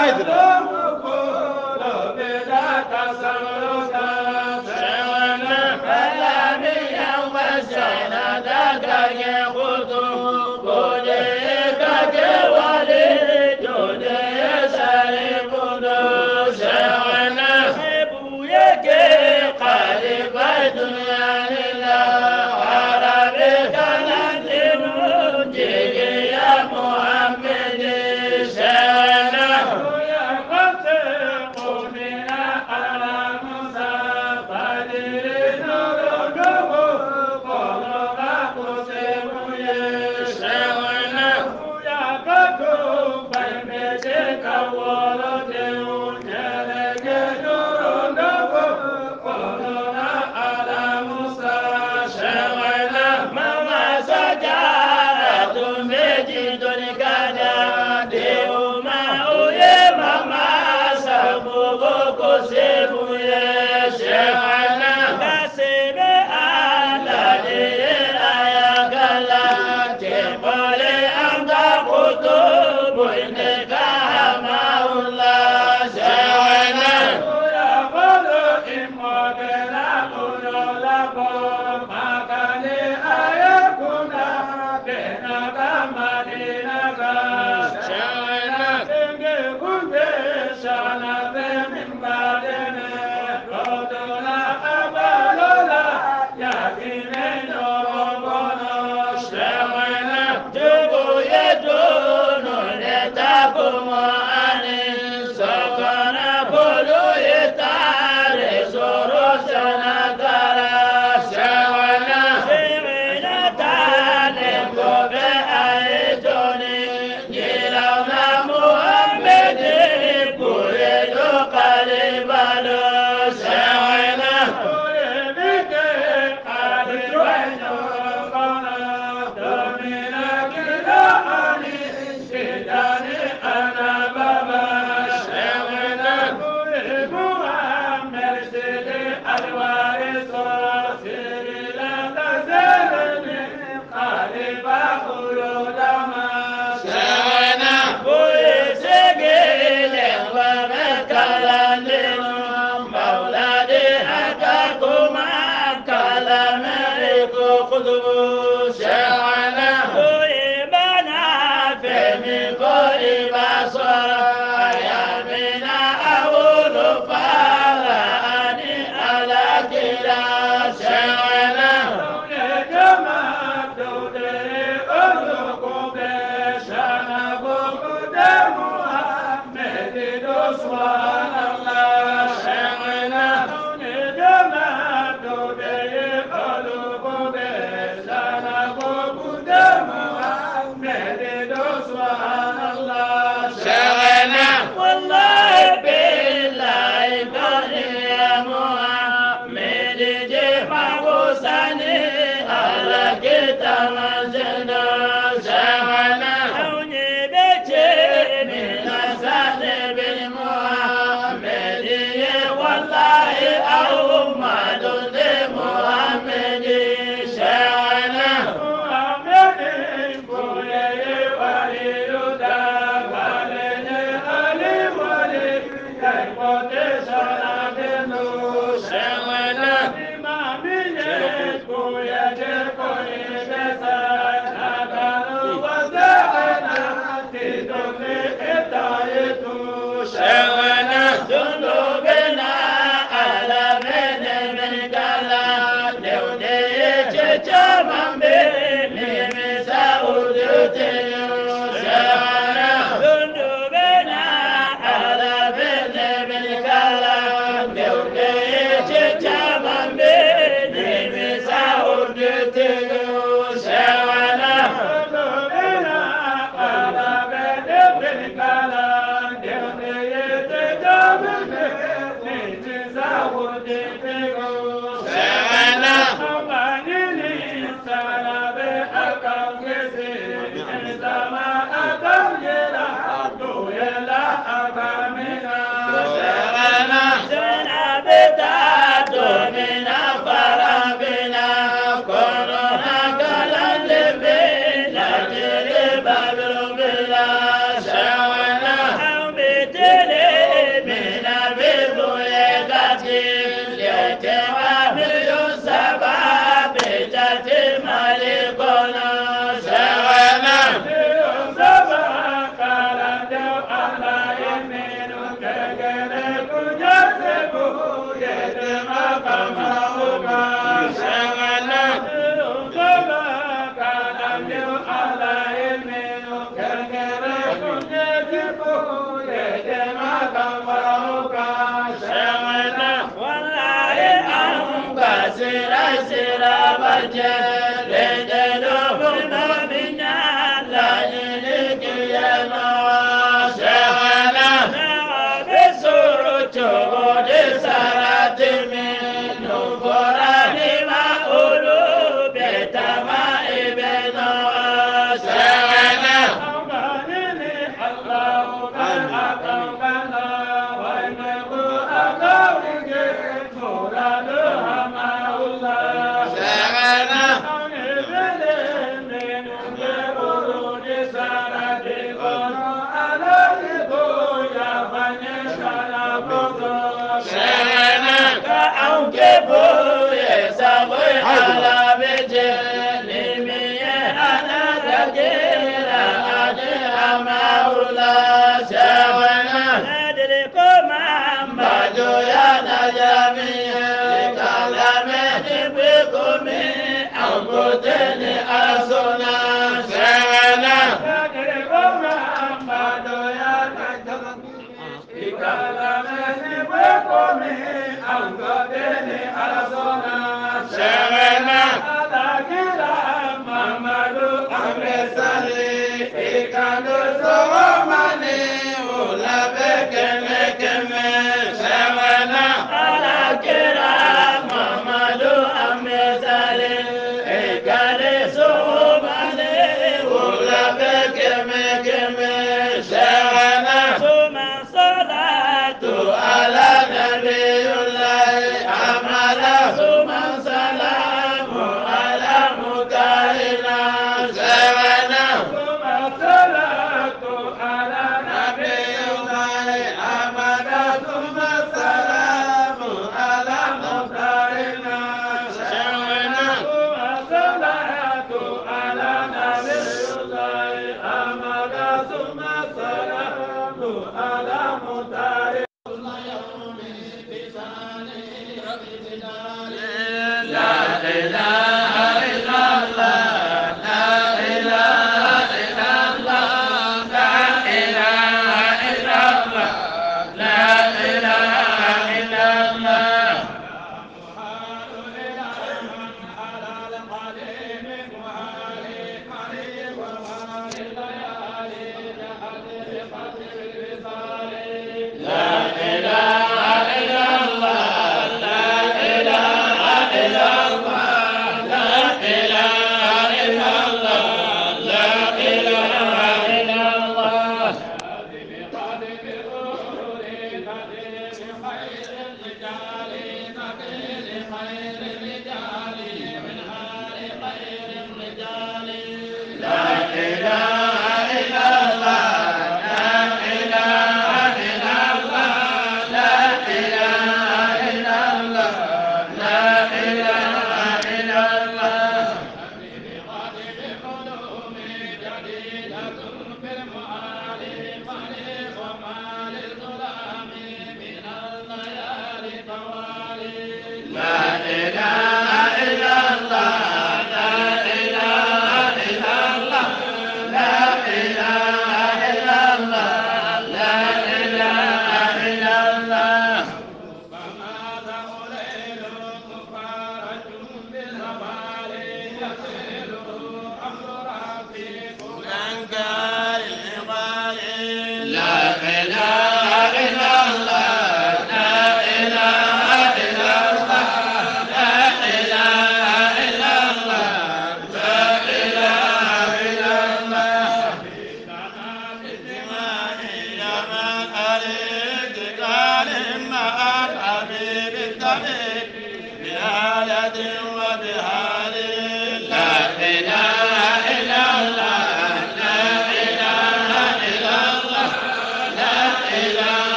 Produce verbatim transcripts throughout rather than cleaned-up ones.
Muhammad,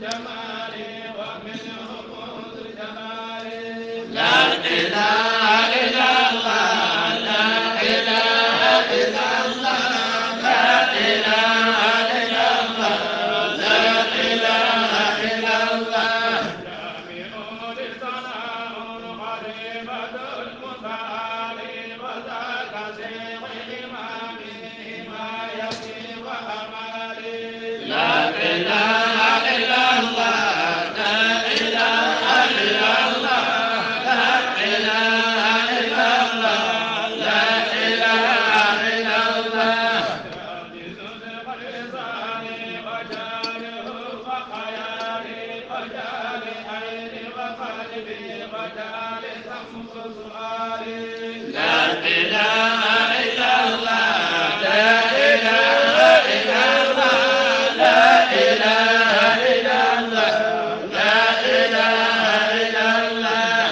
الجمال ومنهم ذو الجمال لا إله إلا الله لا إله إلا الله لا إله إلا الله لا إله إلا الله جامع لصنع قريبة المثال وذاك شيخ إمامه ما يكفي وأمالي لا إله إلا الله لا إله إلا الله لا إله إلا الله لا إله إلا الله حديث الخلصان وجاله وخيالي وجال عيني وقلبي وجال سمس سؤالي لا إله إلا الله لا إله إلا الله لا إله إلا الله لا إله إلا الله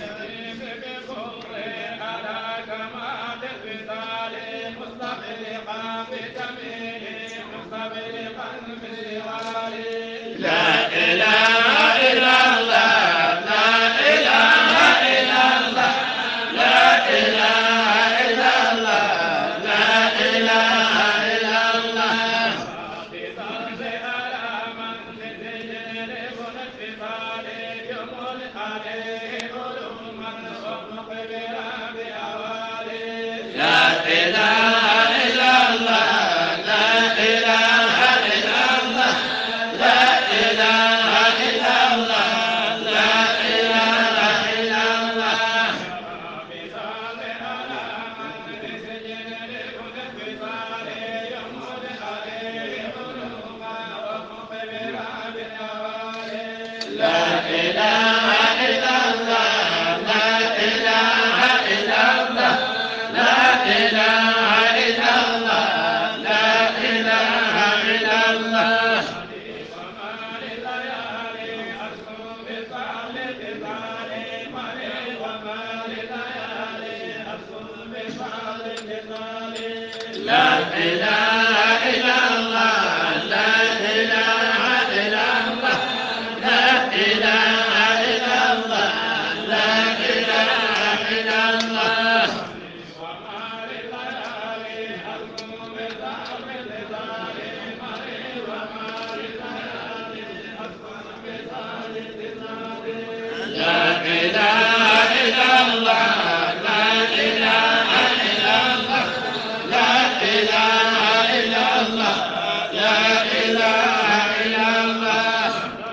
بكفري على كمال القتال مستغرقا بجميع مستغرقا بسوالي لا إله إلا الله لا إله إلا الله لا إله إلا الله لا إله إلا الله بطرف على من تجرب الانفصال يمل عليه علوما ومقبلا بأوالي لا إله إلا الله لا إله إلا الله لا إله إلا الله لا إله إلا الله بطرف على من تجرب الانفصال يمل عليه علوما ومقبلا بأوالي لا إله إلا الله لا إله إلا الله لا إله إلا الله لا إله إلا الله وما لليالي أسكن بفعل بفعل مري وما لليالي أسكن بفعل بفعل لا إله إلا الله لا إله إلا الله لا إله إلا الله لا إله إلا الله وما لليالي أسكن بفعل بفعل مري وما لليالي أسكن بفعل بفعل لا إله إلا الله لا إله إلا الله لا إله إلا الله لا إله إلا الله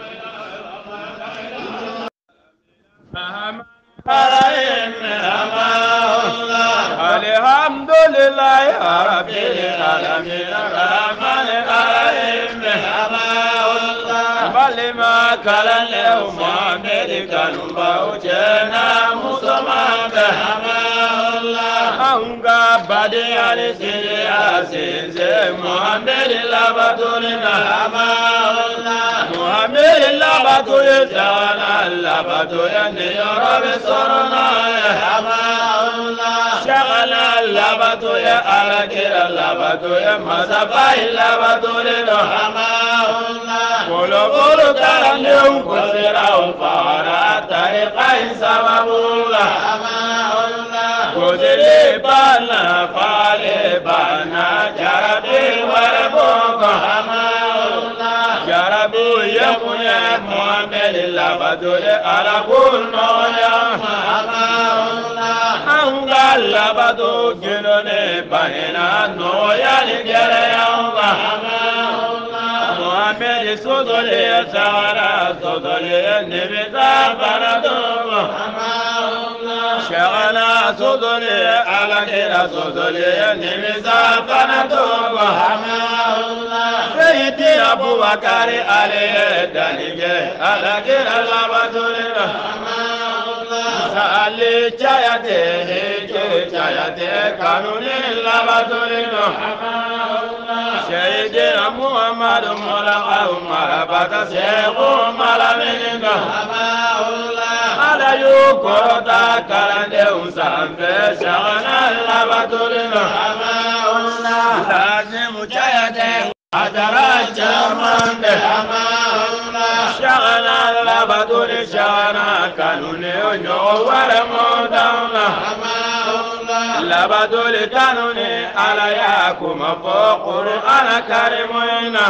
الحمد لله رب العالمين الرحمن الرحيم بل ما كان اليوم أمريكا بوجنا مسلما بهما الله أنقى بدي السياسي محمد لبطلنا هما الله محمد لبطل جانا لبطل يرى بصرنا هما الله شغل لبطل أركل لبطل مزبا لبطل هما الله قولوا قولوا كرنيو كسراو فارا طريقين سبب الله هما الله كسري بانا فالي بانا جربي وربوك هما الله جربو يمو يا محمد لبطل على كل نويا هما الله أنقل لبطل جنوني بهنا نويا لجريا هما محمد صدري سارا صدري نبذا بردوم شغلا صدري على كلا صدري نبذا بردوم سيدي أبو بكر علي دنيجي على كلا لبطل سألي جايته جايته قانوني لبطل سيدنا محمد ملقا مربط سيخ ملمين على يوكوتا كالندهم سامبي شغنا لبطل لازم جايته أدرى جرمان بهما labatuli shana kanuni onyo wale modana labatuli kanuni ala ya kuma fo Qur'ana karimina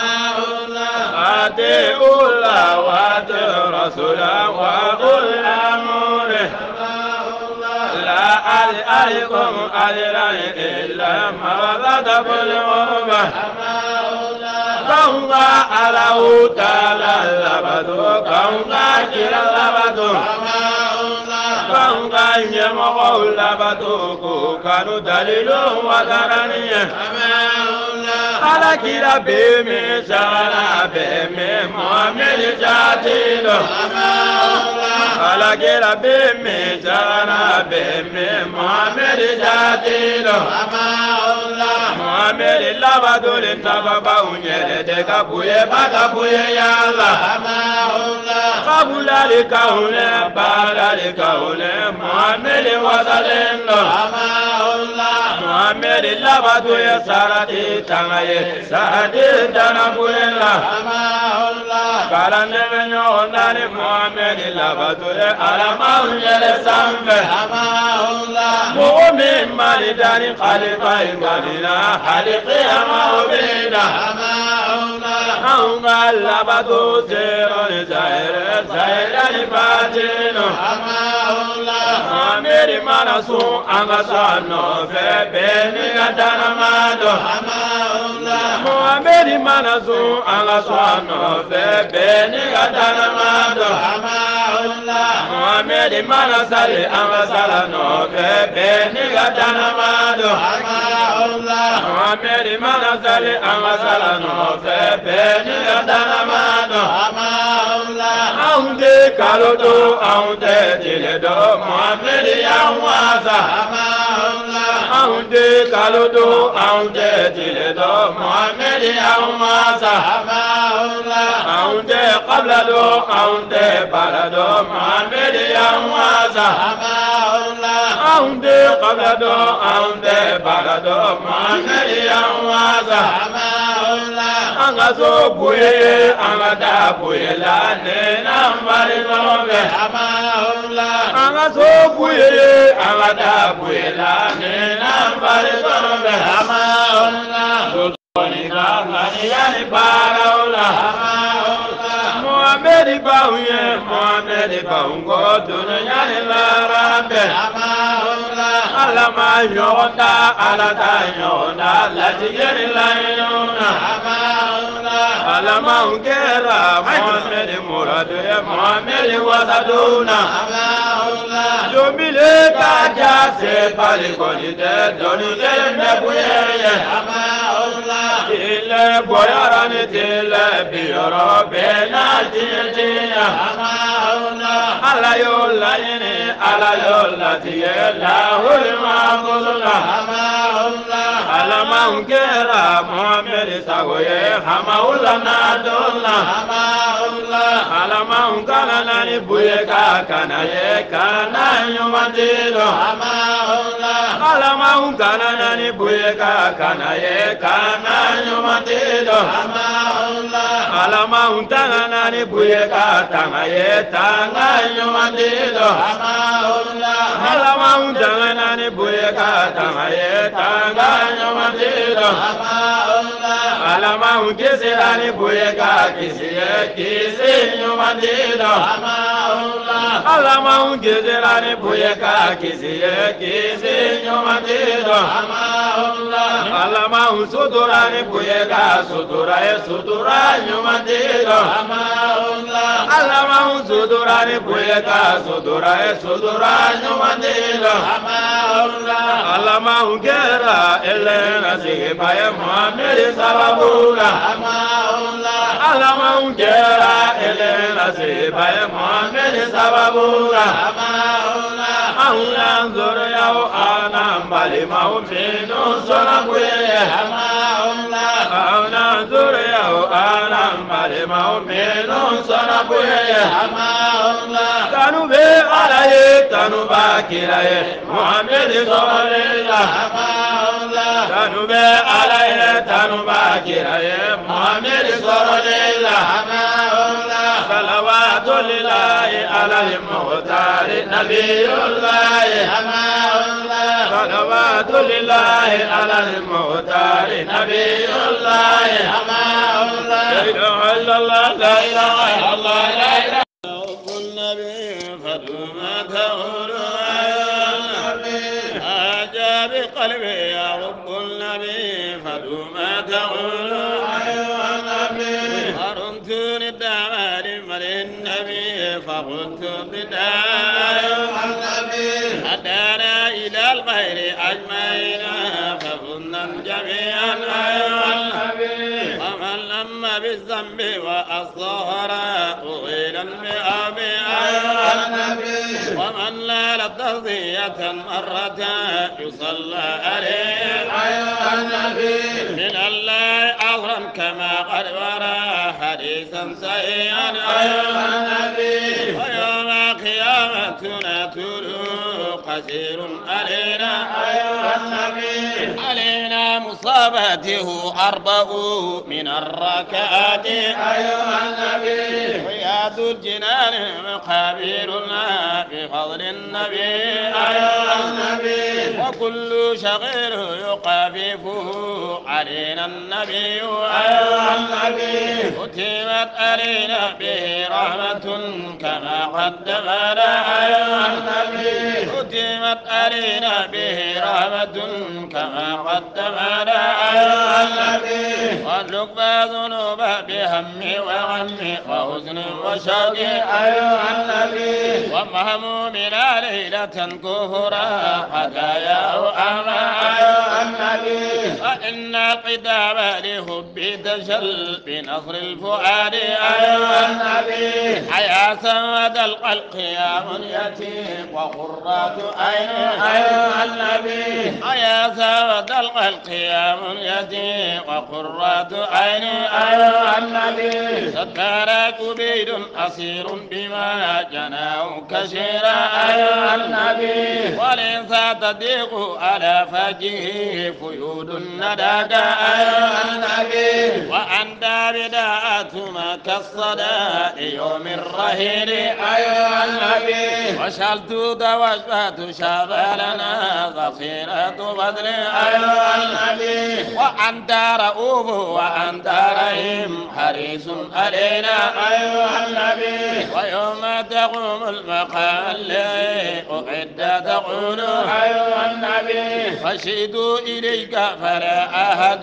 ati ula wa ati rasula wa ul amri la ali alikum alirai illa mawadata bil urba kaunga ala utala labatu kaunga kila labatu kaunga nyemo labatu ko kanu dalilu wadaraniya ala kila be me sala be me muhammad jatilo ala kila be me sala be me muhammad jatilo muhammad labatu le tababa unyele de kabuye bakabuye yalla kabula le kaune bala le kaune muhammad wasalendo muhammad labatu ya sarati tangaye sarati tanabuela kalande menyo nani muhammad labatu le alama unyele sambe mu'min malidani khalifa ingalina haliqi amaubina aunga labatu zeron zaire zaire ni patino ameri manasu angasano febe ni gatana mado ameri manasu angasano febe ni gatana mado ameri manasali angasalano febe ni gatana mado ameri manasali angasalano febe ni gatana mado aunde kalodo aunde diledo muhammad yawaza aunde kalodo aunde diledo muhammad yawaza aunde qablado aunde balado muhammad yawaza aunde qablado aunde balado muhammad yawaza angazo buye angada buye la ne nambari nobe angazo buye angada buye la ne nambari nobe soni ngani yani baraula muhammad bauye muhammad baungo dunya ni larabe alama yonda alata yonda latiyeri layona alama ungera muhammad muradu ya muhammad wasaduna jomile kaja se pali konite doni jembe buye ile boyarani tile biyoro bena tiya ala yola yini ala yola tiye lahul maqulna ala mangera muhammad sagoye hamaula nadola ala mangana nani buye ka kana ye kana nyumandiro ala mangana nani buye ka kana ye kana nyumandiro ala mangana nani buye ka tanga ye tanga nyumandiro ala mangana nani buye ka tanga ye tanga nyumandiro ala mangese nani buye ka kisiye kisi nyumandiro ala mangese nani buye ka kisiye kisi nyumandiro ala mangsutura ni buye ka sutura ye sutura nyumandiro ala mangsutura ni buye ka sutura ye sutura nyumandiro ala mangera elena sigipa ye muhammad sababula ala mangera elena sigipa ye muhammad sababula ahuna nzoro yao anambali maumino sona buye ahuna nzoro yao anambali maumino sona buye tanu be alaye tanu bakiraye muhammad sallallahu tanu be alaye tanu bakiraye muhammad sallallahu salawat لله على المختار نبي الله أماء الله صلوات لله على المختار نبي الله أماء الله لا إله إلا الله لا إله إلا الله لا إله حب النبي فدوما تقول أجا بقلبي يا رب النبي فدوما تقول أيها النبي أرنت للدعوة لمن النبي فقلت بالدعاء أيها النبي هدانا إلى الخير أجمعين فكنا جميعا أيها النبي ومن لم بالذنب وأصغر طويلا بأبي أيها النبي ومن نال ترضية مرة يصلى عليه أيها النبي من الله أمرا كما قد ورى حديثا صحيحا أيها النبي ويوم قيامتنا تلو قصير علينا أيها النبي علينا مصابته أربع من الركعات أيها النبي رياض الجنان مقابلنا بفضل النبي أيها النبي وكل شغير يقاففه علينا النبي أيها النبي ختمت علينا به رحمة كما قدمنا أيها النبي ختمت علينا به رحمة كما قدمنا أيها النبي ونكفى ذنوب بهم وغم وحزن وشوق أيها النبي ومهمومنا ليلة كفرا هداياه أما أيها النبي وإن القدام لحب تجل بنصر الفؤاد أيها النبي حيا سود القلق يا منيتي وقرات عين أيها النبي حيا سود القلق يا منيتي وقرات عين أيها النبي صدرك بيد أصير بما جناه كثيرا أيها النبي وليس تضيق على فجه فيود الندى أيها النبي وأنت بداءة ما كالصدى يوم الرهين أيها النبي وشلت دوجبة شبالنا ظفيرة بدر أيها النبي وأنت رؤوف وأنت رحيم حريص علينا أيها النبي ويوم تقوم المقال أعد تقول أيها النبي خشيت إليك فلا أحد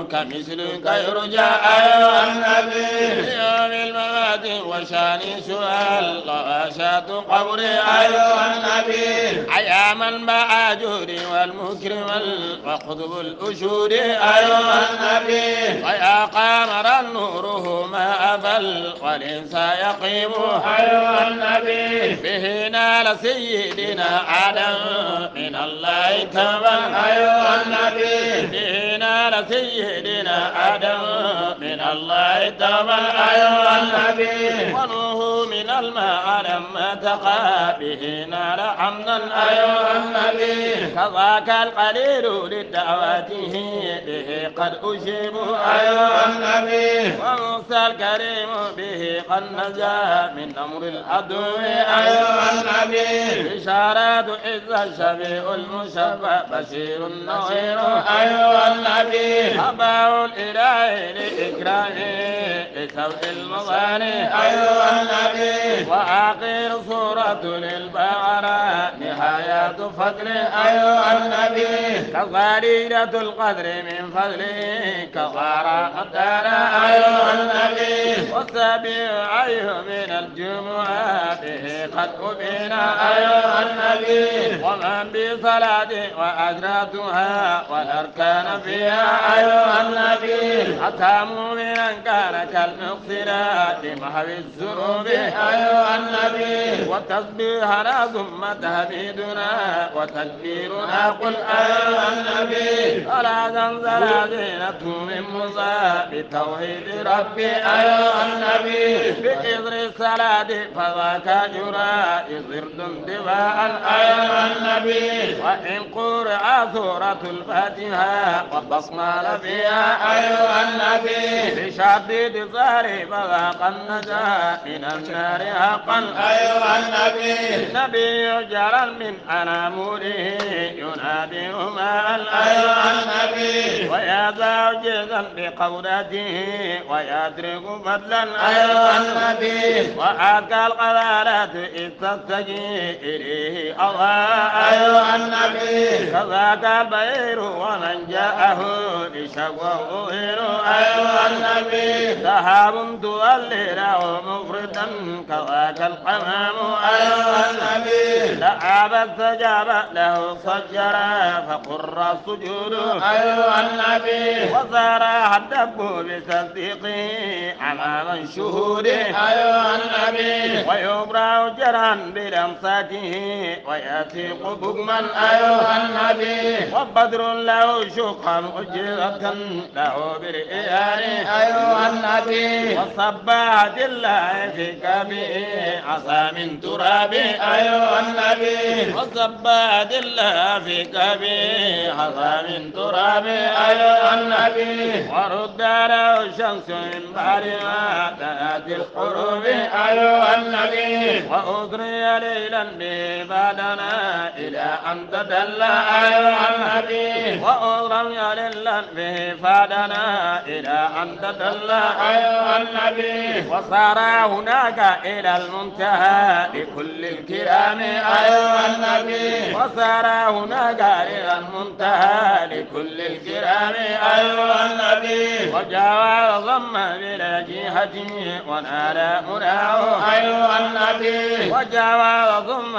كمثلك يرجى أيها النبي يوم الممات وشاني سؤال غاشات قبري أيها النبي أياما مع جودي والمكرم وقطب الأشود أيها النبي ويا قمر نوره ما أفل والإنسى يقيم أيها النبي به نال سيدنا آدم من الله تبا أيها النبي به نال سيدنا آدم من الله تبا أيها النبي ونوح من الماء لما تقى به نال حمدا أيها النبي كذاك القليل لدعوته به قد أجيب أيها النبي وموسى الكريم به قد نجا من أمر العدو أيها النبي إشارات إذ الشفيع المشفى بشير نظير أيها النبي أباه الإله لإكرامه لسوء المظاني أيها النبي وآخر سورة للبقرة نهاية فضل أيها النبي كفريدة القدر من فضله كفارة قدر أيها النبي والسبيع أيه من الجمعة به قد أبينا أيها النبي ومن بصلاة وأجراتها والأركان فيها أيها النبي أتى مؤمنا كان كالمقصرات محو الذنوب أيها النبي وتسبيحنا ثم تهديدنا وتكبيرنا قل أيها النبي فلا تنزل زينة من موسى بتوحيد ربي أيها النبي بإذن الصلاة فذاك جرى إذن دماء أيها النبي وإن قرأ سورة الفاتحة وبصمال فيها أيها النبي بشديد صار فذاق النجاة من النار حقا أيها النبي النبي جرى من أنامله ينادي ماء أيها النبي ويا زوجا بقولته ويدرك فضلا أيها النبي وأتى القذالة إذ تستجي إليه أضاء أيها النبي كذاك البئر ومن جاءه لشكوى أيها النبي سحاب تولي له مفردا كذاك القمام أيها النبي لعب استجاب له صجرا فقر السجود أيها النبي وصار الدب بتصديقه أمام الشهود أيها النبي ويبرأ جرا بلمساته ويثيق بكما أيها النبي وبدر له شقا أجرة له بالإيان أيها النبي وصباحة الله في كبه عصا من تراب أيها النبي وصباحة الله في كبه عصا من تراب أيها النبي ورد له الشمس من بعد ما تأتي القرب أيها النبي وأطري ليلا به بعدنا إلى أن تدلى أيها النبي وأطري ليلا به بعدنا إلى أن تدلى أيها النبي وصار هناك إلى المنتهى لكل الكرام أيها النبي وصار هناك إلى المنتهى لكل الكرام أيها النبي وجاوز ضم بلا جهة ونال مناه أيها النبي وجاوز ضم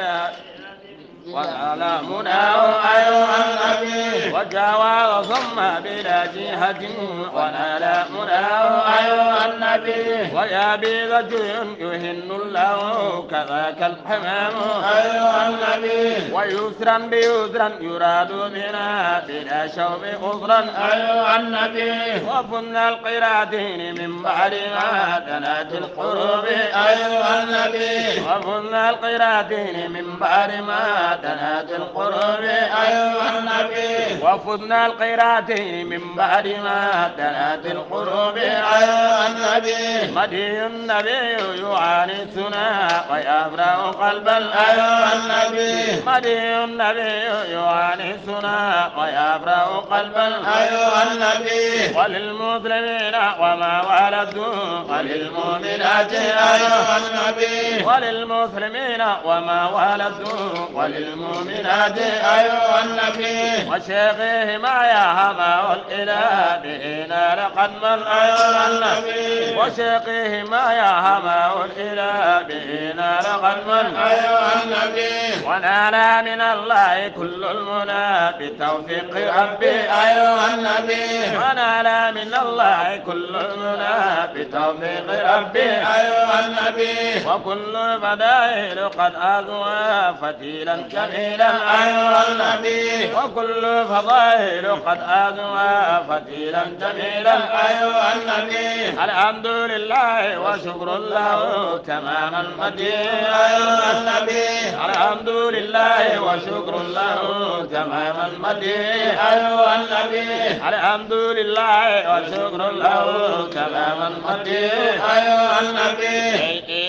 ونال مناه أيها النبي وجاوز ضم بلا جهة ونال مناه أيها النبي ويا بيضة يهن الله كذاك الحمام أيها النبي ويسرا بيسرا يراد بنا بلا شوب أسرا أيها النبي وفن القراتين من بعد ما دنات القلوب أيها النبي وفن القراتين من بعد ما دنات القلوب أيها النبي وفضنا القيراتين من بعد ما دنات القلوب أيها النبي مدي النبي يعانسنا ويبرأ قلبا أيها النبي مدي النبي يعانسنا ويبرأ قلبا أيها النبي وللمسلمين وما ولدوا وللمؤمنات أيها النبي وللمسلمين وما ولدوا وللمؤمنات أيها النبي وشيخه ما يهما والإله به نال قدما أيها النبي وشيخه ما يهما والإله به نال قدما أيها النبي ونال من الله كل المنى بتوفيق ربي أيها النبي ونال من الله كل المنى بتوفيق ربي أيها النبي وكل فدائل قد أذوى فتيلا جميلا أيها النبي وكل فضائل قد أذوى فتيلا جميلا أيها النبي الحمد لله وشكر له تمام المدين أيها النبي الحمد لله وشكر له تمام المدين أيها النبي الحمد لله وشكر له تمام المدين أيها النبي